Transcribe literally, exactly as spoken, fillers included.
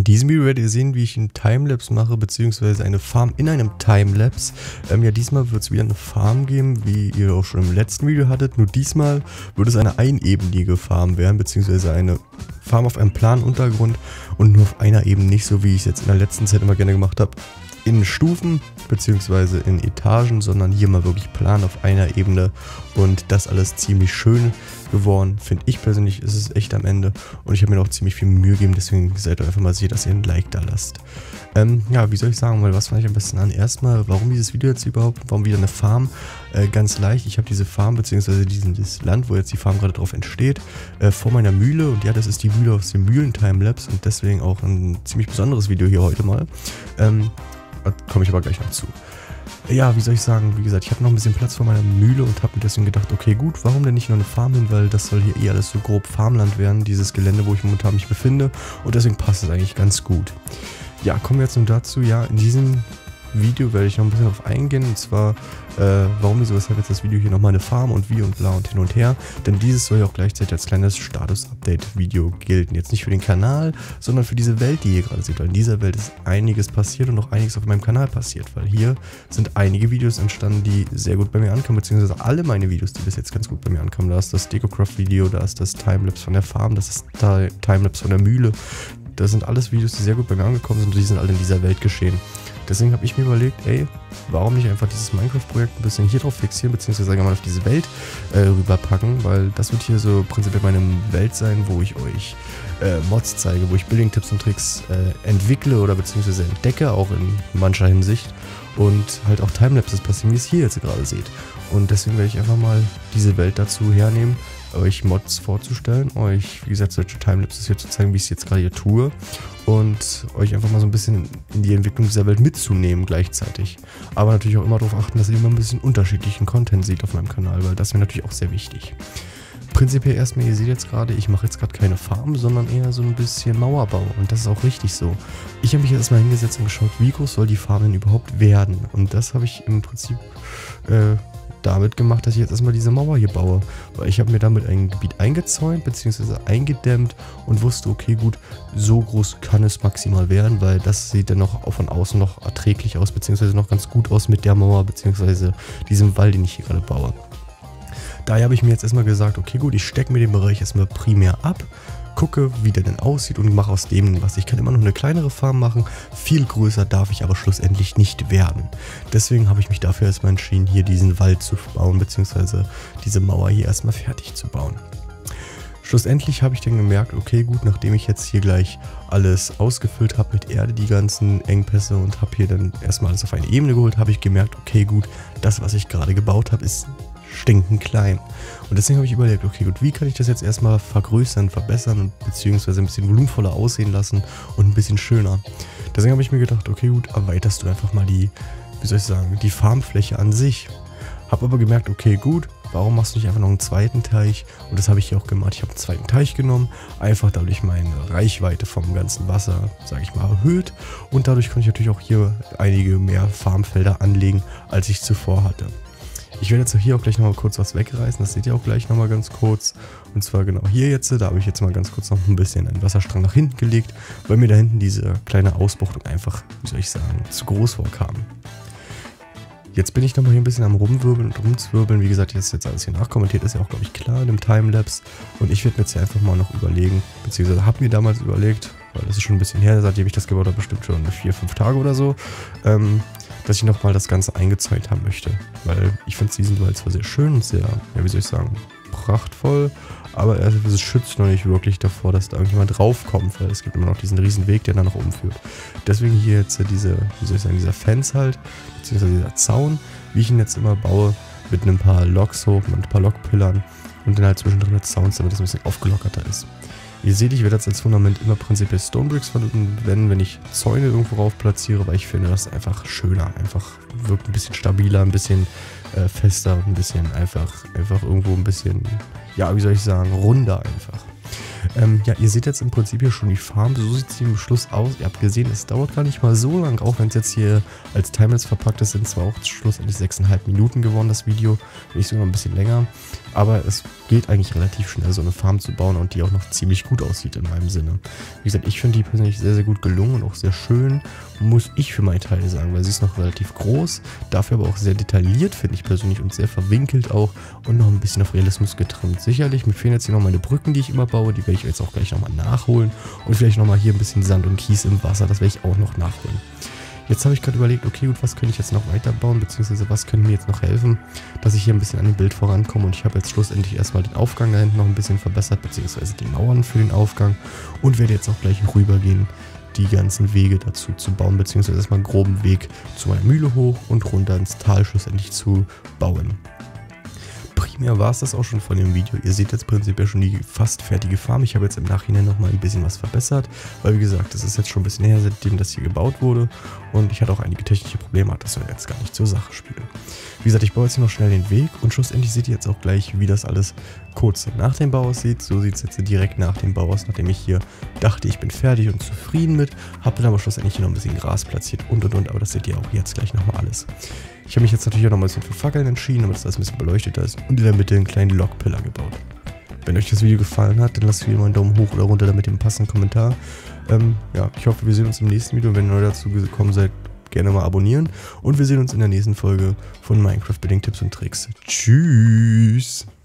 In diesem Video werdet ihr sehen, wie ich einen Timelapse mache, beziehungsweise eine Farm in einem Timelapse. Ähm, ja, diesmal wird es wieder eine Farm geben, wie ihr auch schon im letzten Video hattet. Nur diesmal wird es eine einebenige Farm werden, beziehungsweise eine Farm auf einem planen Untergrund und nur auf einer Ebene, nicht so wie ich es jetzt in der letzten Zeit immer gerne gemacht habe. In Stufen beziehungsweise in Etagen, sondern hier mal wirklich plan auf einer Ebene und das alles ziemlich schön geworden, finde ich persönlich. Ist es echt am Ende und ich habe mir auch ziemlich viel Mühe gegeben, deswegen seid ihr einfach mal sicher, dass ihr ein Like da lasst. Ähm, ja, wie soll ich sagen, weil was fange ich am besten an? Erstmal, warum dieses Video jetzt überhaupt? Warum wieder eine Farm? Äh, ganz leicht, ich habe diese Farm beziehungsweise dieses Land, wo jetzt die Farm gerade drauf entsteht, äh, vor meiner Mühle und ja, das ist die Mühle aus dem Mühlen-Timelapse und deswegen auch ein ziemlich besonderes Video hier heute mal. Ähm, Da komme ich aber gleich noch zu. Ja, wie soll ich sagen, wie gesagt, ich habe noch ein bisschen Platz vor meiner Mühle und habe mir deswegen gedacht, okay gut, warum denn nicht noch eine Farm hin, weil das soll hier eh alles so grob Farmland werden, dieses Gelände, wo ich momentan mich befinde und deswegen passt es eigentlich ganz gut. Ja, kommen wir jetzt nun dazu, ja, in diesem Video werde ich noch ein bisschen darauf eingehen, und zwar, äh, warum, wieso, weshalb jetzt das Video hier nochmal eine Farm und wie und bla und hin und her, denn dieses soll ja auch gleichzeitig als kleines Status-Update-Video gelten, jetzt nicht für den Kanal, sondern für diese Welt, die ihr gerade seht, weil in dieser Welt ist einiges passiert und auch einiges auf meinem Kanal passiert, weil hier sind einige Videos entstanden, die sehr gut bei mir ankommen, beziehungsweise alle meine Videos, die bis jetzt ganz gut bei mir ankommen. Da ist das Decocraft-Video, da ist das Timelapse von der Farm, das ist das Timelapse von der Mühle, das sind alles Videos, die sehr gut bei mir angekommen sind und die sind alle in dieser Welt geschehen. Deswegen habe ich mir überlegt, ey, warum nicht einfach dieses Minecraft-Projekt ein bisschen hier drauf fixieren, beziehungsweise sagen wir mal auf diese Welt äh, rüberpacken, weil das wird hier so prinzipiell meine Welt sein, wo ich euch äh, Mods zeige, wo ich Building-Tipps und Tricks äh, entwickle oder beziehungsweise entdecke, auch in mancher Hinsicht und halt auch Timelapses passieren, wie ihr es hier jetzt gerade seht. Und deswegen werde ich einfach mal diese Welt dazu hernehmen, euch Mods vorzustellen, euch, wie gesagt, solche Timelapses hier zu zeigen, wie ich es jetzt gerade hier tue und euch einfach mal so ein bisschen in die Entwicklung dieser Welt mitzunehmen gleichzeitig. Aber natürlich auch immer darauf achten, dass ihr immer ein bisschen unterschiedlichen Content seht auf meinem Kanal, weil das wäre natürlich auch sehr wichtig. Prinzipiell erstmal, ihr seht jetzt gerade, ich mache jetzt gerade keine Farm, sondern eher so ein bisschen Mauerbau und das ist auch richtig so. Ich habe mich jetzt erstmal hingesetzt und geschaut, wie groß soll die Farm denn überhaupt werden und das habe ich im Prinzip äh, damit gemacht, dass ich jetzt erstmal diese Mauer hier baue, weil ich habe mir damit ein Gebiet eingezäunt bzw. eingedämmt und wusste, okay gut, so groß kann es maximal werden, weil das sieht dann noch von außen noch erträglich aus bzw. noch ganz gut aus mit der Mauer bzw. diesem Wall, den ich hier gerade baue. Daher habe ich mir jetzt erstmal gesagt, okay gut, ich stecke mir den Bereich erstmal primär ab, gucke, wie der denn aussieht und mache aus dem was. Ich kann immer noch eine kleinere Farm machen, viel größer darf ich aber schlussendlich nicht werden. Deswegen habe ich mich dafür erstmal entschieden, hier diesen Wald zu bauen, beziehungsweise diese Mauer hier erstmal fertig zu bauen. Schlussendlich habe ich dann gemerkt, okay gut, nachdem ich jetzt hier gleich alles ausgefüllt habe mit Erde, die ganzen Engpässe und habe hier dann erstmal alles auf eine Ebene geholt, habe ich gemerkt, okay gut, das was ich gerade gebaut habe ist stinkend klein. Und deswegen habe ich überlegt, okay gut, wie kann ich das jetzt erstmal vergrößern, verbessern und beziehungsweise ein bisschen volumenvoller aussehen lassen und ein bisschen schöner. Deswegen habe ich mir gedacht, okay gut, erweiterst du einfach mal die, wie soll ich sagen, die Farmfläche an sich. Habe aber gemerkt, okay gut, warum machst du nicht einfach noch einen zweiten Teich? Und das habe ich hier auch gemacht. Ich habe einen zweiten Teich genommen, einfach dadurch meine Reichweite vom ganzen Wasser, sage ich mal, erhöht. Und dadurch konnte ich natürlich auch hier einige mehr Farmfelder anlegen, als ich zuvor hatte. Ich werde jetzt hier auch gleich nochmal kurz was wegreißen, das seht ihr auch gleich nochmal ganz kurz. Und zwar genau hier jetzt, da habe ich jetzt mal ganz kurz noch ein bisschen einen Wasserstrang nach hinten gelegt, weil mir da hinten diese kleine Ausbuchtung einfach, wie soll ich sagen, zu groß vorkam. Jetzt bin ich nochmal hier ein bisschen am Rumwirbeln und Rumzwirbeln. Wie gesagt, jetzt ist jetzt alles hier nachkommentiert, ist ja auch, glaube ich, klar in dem Timelapse. Und ich werde mir jetzt hier einfach mal noch überlegen, beziehungsweise habe mir damals überlegt, weil das ist schon ein bisschen her, seitdem ich das gebaut habe, bestimmt schon vier, fünf Tage oder so, ähm, dass ich nochmal das Ganze eingezäunt haben möchte. Weil ich finde diesen Wald zwar sehr schön und sehr, ja wie soll ich sagen, prachtvoll, aber es schützt noch nicht wirklich davor, dass da irgendjemand draufkommt, weil es gibt immer noch diesen riesen Weg, der da nach oben führt. Deswegen hier jetzt diese, wie soll ich sagen, dieser Fence halt, beziehungsweise dieser Zaun, wie ich ihn jetzt immer baue, mit ein paar Loks hoch, mit ein paar Lokpillern und dann halt zwischendrin mit Zauns, damit es ein bisschen aufgelockerter ist. Ihr seht, ich werde jetzt als Fundament immer prinzipiell Stonebricks verwenden, wenn ich Zäune irgendwo rauf platziere, weil ich finde, das ist einfach schöner, einfach wirkt ein bisschen stabiler, ein bisschen äh, fester, ein bisschen einfach, einfach irgendwo ein bisschen, ja, wie soll ich sagen, runder einfach. Ähm, ja, ihr seht jetzt im Prinzip hier schon die Farm, so sieht sie im Schluss aus. Ihr habt gesehen, es dauert gar nicht mal so lang, auch wenn es jetzt hier als Timelapse verpackt ist, sind zwar auch schlussendlich sechseinhalb Minuten geworden, das Video, nicht sogar ein bisschen länger, aber es geht eigentlich relativ schnell, so eine Farm zu bauen und die auch noch ziemlich gut aussieht in meinem Sinne. Wie gesagt, ich finde die persönlich sehr, sehr gut gelungen und auch sehr schön, muss ich für meinen Teil sagen, weil sie ist noch relativ groß, dafür aber auch sehr detailliert, finde ich persönlich, und sehr verwinkelt auch und noch ein bisschen auf Realismus getrimmt. Sicherlich, mir fehlen jetzt hier noch meine Brücken, die ich immer baue, die werde ich jetzt auch gleich nochmal nachholen und vielleicht nochmal hier ein bisschen Sand und Kies im Wasser, das werde ich auch noch nachholen. Jetzt habe ich gerade überlegt, okay gut, was könnte ich jetzt noch weiterbauen, beziehungsweise was könnte mir jetzt noch helfen, dass ich hier ein bisschen an dem Bild vorankomme, und ich habe jetzt schlussendlich erstmal den Aufgang da hinten noch ein bisschen verbessert, beziehungsweise die Mauern für den Aufgang, und werde jetzt auch gleich rübergehen, die ganzen Wege dazu zu bauen, beziehungsweise erstmal einen groben Weg zu meiner Mühle hoch und runter ins Tal schlussendlich zu bauen. Primär war es das auch schon von dem Video. Ihr seht jetzt prinzipiell schon die fast fertige Farm. Ich habe jetzt im Nachhinein noch mal ein bisschen was verbessert, weil wie gesagt, das ist jetzt schon ein bisschen her, seitdem das hier gebaut wurde, und ich hatte auch einige technische Probleme, das soll jetzt gar nicht zur Sache spielen. Wie gesagt, ich baue jetzt hier noch schnell den Weg, und schlussendlich seht ihr jetzt auch gleich, wie das alles kurz nach dem Bau aussieht. So sieht es jetzt direkt nach dem Bau aus, nachdem ich hier dachte, ich bin fertig und zufrieden mit, habe dann aber schlussendlich hier noch ein bisschen Gras platziert und und und, aber das seht ihr auch jetzt gleich nochmal alles. Ich habe mich jetzt natürlich auch noch mal ein bisschen für Fackeln entschieden, damit das alles ein bisschen beleuchteter ist, und in der Mitte einen kleinen Log-Pillar gebaut. Wenn euch das Video gefallen hat, dann lasst wieder mal einen Daumen hoch oder runter, damit ihr einen passenden Kommentar. Ähm, ja, ich hoffe, wir sehen uns im nächsten Video. Wenn ihr neu dazu gekommen seid, gerne mal abonnieren. Und wir sehen uns in der nächsten Folge von Minecraft Building Tipps und Tricks. Tschüss!